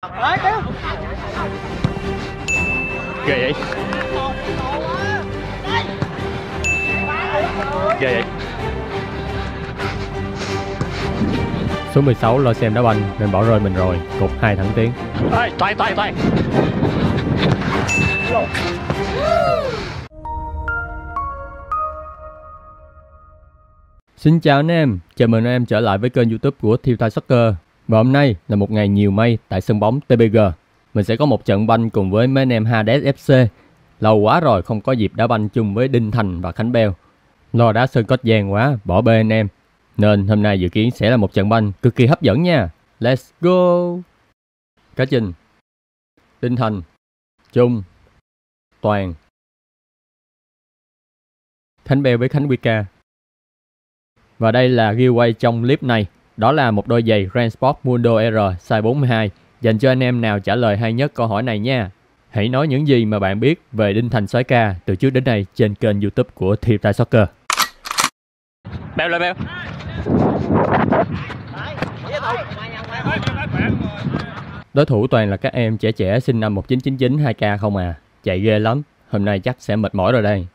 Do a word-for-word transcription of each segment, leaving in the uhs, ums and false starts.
Ghê vậy. Ghê vậy. Số mười sáu lo xem đá banh nên bỏ rơi mình rồi, cục hai thẳng tiến. Ê, toan toan toan. Xin chào anh em, chào mừng anh em trở lại với kênh YouTube của Thiêu Thai Soccer. Và hôm nay là một ngày nhiều mây tại sân bóng tê pê giê. Mình sẽ có một trận banh cùng với mấy anh em Hades ép xê. Lâu quá rồi không có dịp đá banh chung với Đinh Thành và Khánh Beo. Lo đá sân Cốt Giang quá, bỏ bê anh em. Nên hôm nay dự kiến sẽ là một trận banh cực kỳ hấp dẫn nha. Let's go! Cá Trình, Đinh Thành, Trung, Toàn, Khánh Beo với Khánh Wika. Và đây là giveaway trong clip này. Đó là một đôi giày Grandsport Mundo R size bốn mươi hai dành cho anh em nào trả lời hay nhất câu hỏi này nha. Hãy nói những gì mà bạn biết về Đinh Thành soái ca từ trước đến nay trên kênh YouTube của Thiêu Thai Soccer. Beo lên Beo. Đối thủ toàn là các em trẻ trẻ sinh năm một chín chín chín hai K không à. Chạy ghê lắm. Hôm nay chắc sẽ mệt mỏi rồi đây.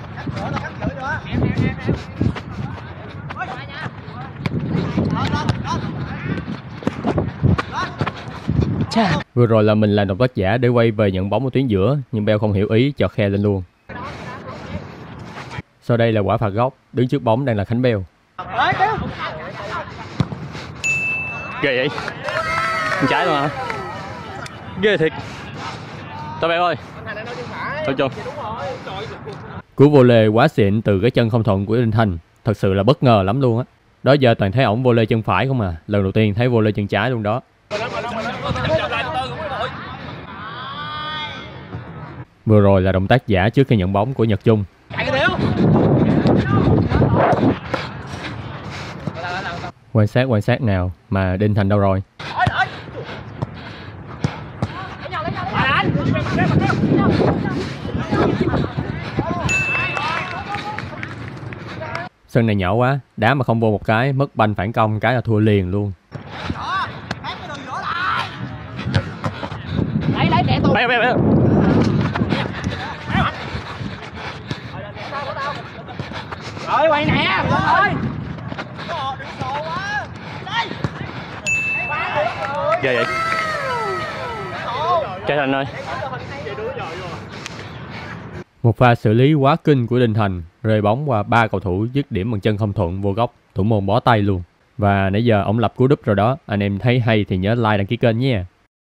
Chà. Vừa rồi là mình làm động tác giả để quay về nhận bóng ở tuyến giữa, nhưng Beo không hiểu ý cho khe lên luôn. Sau đây là quả phạt góc, đứng trước bóng đang là Khánh Beo. Ghê vậy. Trái luôn hả? Ghê thiệt. Tao Beo ơi. Thôi chung. Cú vô lê quá xịn từ cái chân không thuận của Đinh Thành, thật sự là bất ngờ lắm luôn á. Đó giờ toàn thấy ổng vô lê chân phải không à, lần đầu tiên thấy vô lê chân trái luôn đó. Vừa rồi là động tác giả trước khi nhận bóng của Nhật Trung. Quan sát quan sát nào mà Đinh Thành đâu rồi? Sân này nhỏ quá, đá mà không vô một cái, mất banh phản công cái là thua liền luôn. Beo Beo Beo. Rồi quay nè, rồi. Ghê vậy. Trái Thành ơi. Một pha xử lý quá kinh của Đinh Thành, rơi bóng qua ba cầu thủ dứt điểm bằng chân không thuận vô góc, thủ môn bó tay luôn. Và nãy giờ ông lập cú đúp rồi đó, anh em thấy hay thì nhớ like đăng ký kênh nha.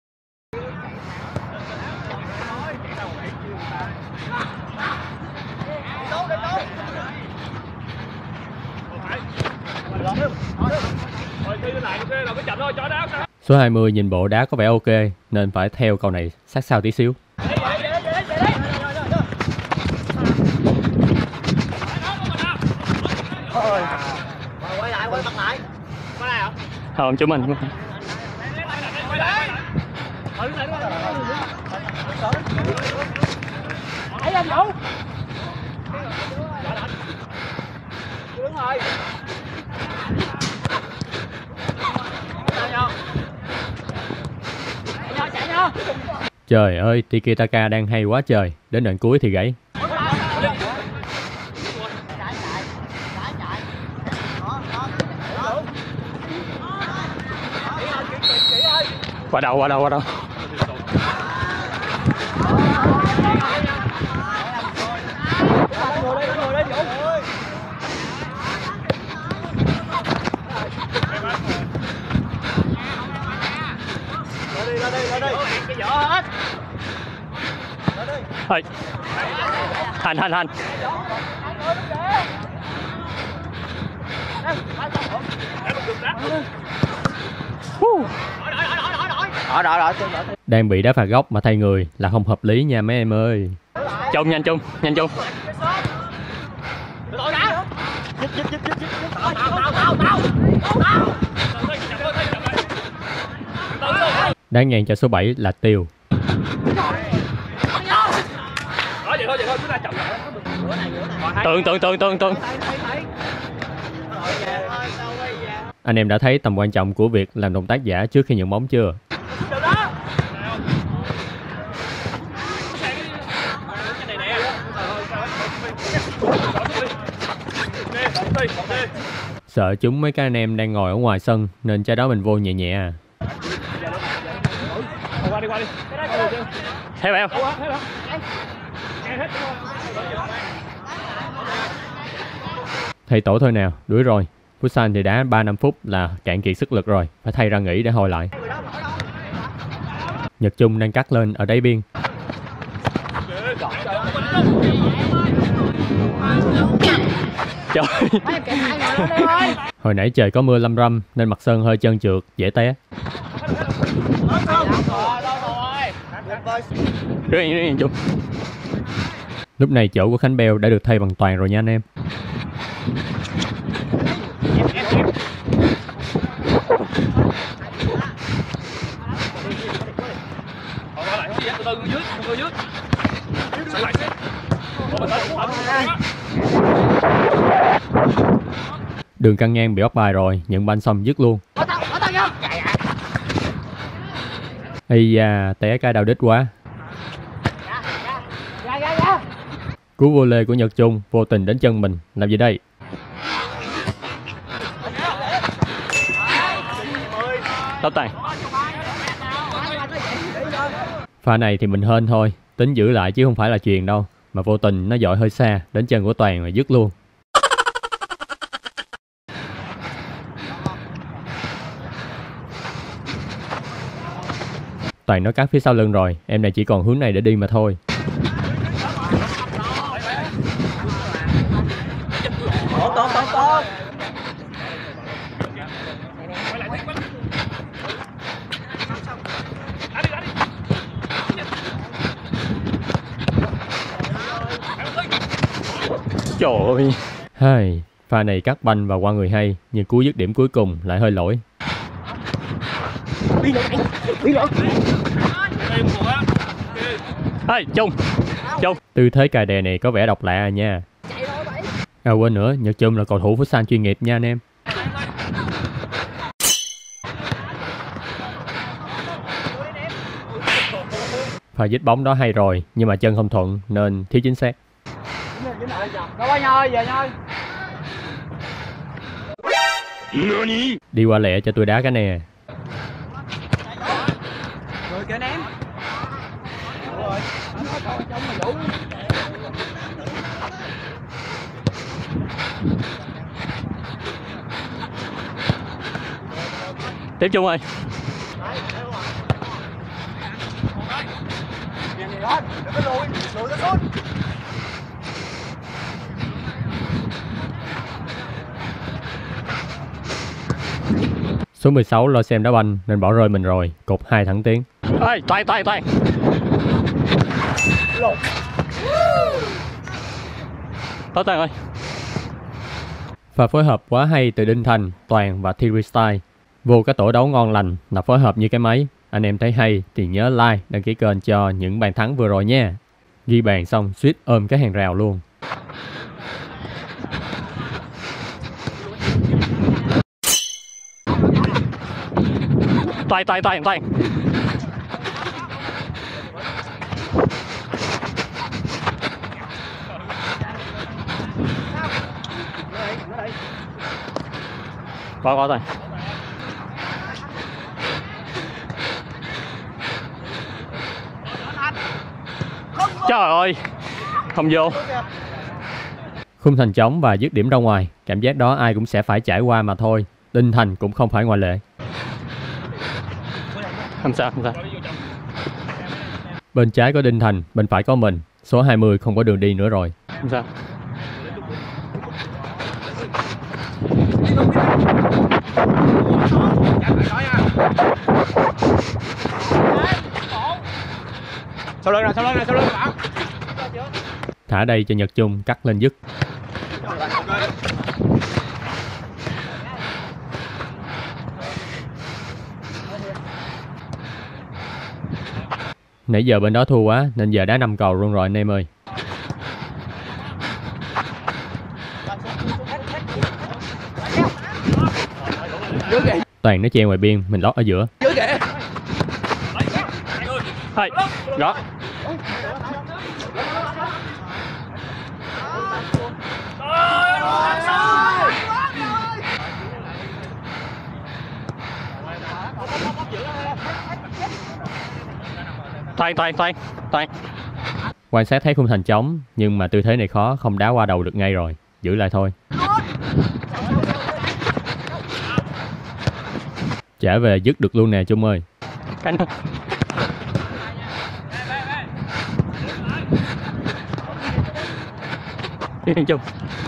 Số hai mươi nhìn bộ đá có vẻ ok nên phải theo câu này sát sao tí xíu. Quay lại, quay mặt lại. Qua đây hả? Không, chúng mình. Hãy lên Vũ. Đứng rồi. Trời ơi, Tiki Taka đang hay quá trời, đến đoạn cuối thì gãy. Qua đâu, qua đâu, qua đâu. Thôi. Hành, hành, hành. Rồi, rồi, rồi. Đang bị đá phạt góc mà thay người là không hợp lý nha mấy em ơi. Chung, nhanh Chung, nhanh Chung. Đáng ngàn cho số bảy là Tiêu. Tượng, tượng, tượng, tượng, tượng. Anh em đã thấy tầm quan trọng của việc làm động tác giả trước khi nhận bóng chưa? Sợ chúng mấy cái anh em đang ngồi ở ngoài sân nên trái đó mình vô nhẹ nhẹ à. Qua đi, qua đi. Theo em. Thay tổ thôi nào, đuổi rồi. Futsal thì đá ba năm phút là cạn kiệt sức lực rồi, phải thay ra nghỉ để hồi lại. Nhật Trung đang cắt lên ở đáy biên. Trời. Hồi nãy trời có mưa lâm râm nên mặt sân hơi trơn trượt, dễ té. Rất yên, rất yên Trung. Lúc này chỗ của Khánh Beo đã được thay bằng Toàn rồi nha anh em. Đường căng ngang bị bắt bài rồi, nhận banh xong dứt luôn. Ây da, té cái đau đít quá. Cú vô lê của Nhật Trung vô tình đến chân mình, làm gì đây? Tao Toàn. Pha này thì mình hên thôi, tính giữ lại chứ không phải là chuyền đâu. Mà vô tình nó dội hơi xa, đến chân của Toàn rồi dứt luôn. Toàn nó cắt phía sau lưng rồi, em này chỉ còn hướng này để đi mà thôi. Tốt, tốt, tốt, tốt. Trời ơi. Hai, pha này cắt banh và qua người hay, nhưng cú dứt điểm cuối cùng lại hơi lỗi. Đi nữa, đi nữa. Hey, Trung. Trung. Tư thế cài đè này có vẻ độc lạ à nha. À quên nữa, Nhật Trung là cầu thủ futsal chuyên nghiệp nha anh em. Pha dít bóng đó hay rồi, nhưng mà chân không thuận nên thiếu chính xác. Đâu qua nhoi, về nhoi. Đi qua lẹ cho tôi đá cái nè. Rồi kìa anh em. Tiếp Trung ơi. Số mười sáu lo xem đá banh nên bỏ rơi mình rồi, cột hai thẳng tiến. Ê, Toàn, Toàn, Toàn. Tao Toàn ơi. Pha phối hợp quá hay từ Đinh Thành, Toàn và Thierry Style. Vô cái tổ đấu ngon lành là phối hợp như cái máy. Anh em thấy hay thì nhớ like, đăng ký kênh cho những bàn thắng vừa rồi nha. Ghi bàn xong suýt ôm cái hàng rào luôn. Toàn, Toàn, Toàn, Toàn. Có, có Toàn. Trời ơi. Không vô. Khung thành trống và dứt điểm ra ngoài. Cảm giác đó ai cũng sẽ phải trải qua mà thôi. Đinh Thành cũng không phải ngoại lệ. Không sao, không sao. Bên trái có Đinh Thành, bên phải có mình. Số hai mươi không có đường đi nữa rồi. Không sao. Sau lưng nè, sau lưng nè, sau lưng bạn. Thả đây cho Nhật Trung cắt lên dứt. Nãy giờ bên đó thua quá nên giờ đá năm cầu luôn rồi anh em ơi. Toàn nó treo ngoài biên, mình lót ở giữa. Hey, đó. Toàn, toàn, toàn, toàn. Quan sát thấy khung thành trống, nhưng mà tư thế này khó, không đá qua đầu được ngay rồi. Giữ lại thôi. Trả về dứt được luôn nè Trung ơi. Cánh. Trung.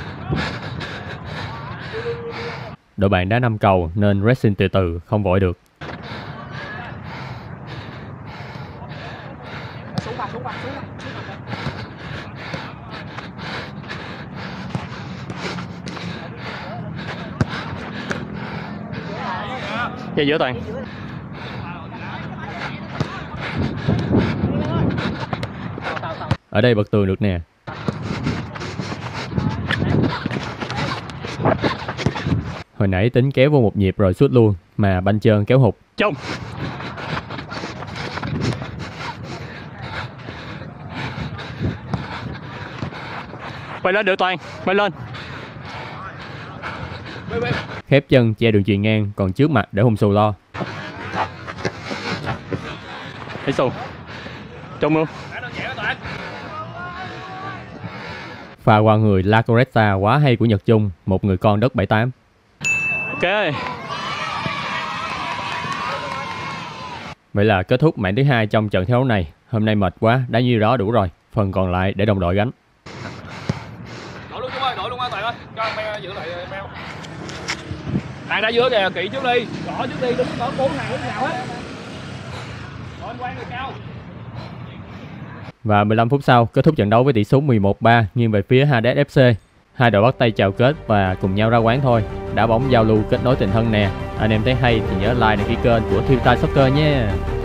Đội bạn đá năm cầu nên pressing từ từ, không vội được. Về giữa Toàn. Ở đây bật tường được nè. Hồi nãy tính kéo vô một nhịp rồi sút luôn, mà banh trơn kéo hụt. Trung. Bay lên được Toàn, bay lên. Khép chân che đường chuyền ngang, còn trước mặt để Hùng Xù lo. Hãy Xù. Trung luôn. Pha qua người La Coretta quá hay của Nhật Trung, một người con đất bảy tám. Ok. Vậy là kết thúc mảng thứ hai trong trận thi đấu này. Hôm nay mệt quá, đá nhiêu đó đủ rồi. Phần còn lại để đồng đội gánh. Đội luôn Trung ơi, đội luôn á Toàn ơi. Cho anh Meo giữ lại Meo. Đang đá giữa kìa, kỹ trước đi. Gõ trước đi, đừng có bốn nào lúc nào hết. Rồi anh Quang người cao. Và mười lăm phút sau, kết thúc trận đấu với tỷ số mười một ba nghiêng về phía Hades ép xê. Hai đội bắt tay chào kết và cùng nhau ra quán thôi. Đá bóng giao lưu kết nối tình thân nè. Anh em thấy hay thì nhớ like đăng ký kênh của Thiêu Tai Soccer nha.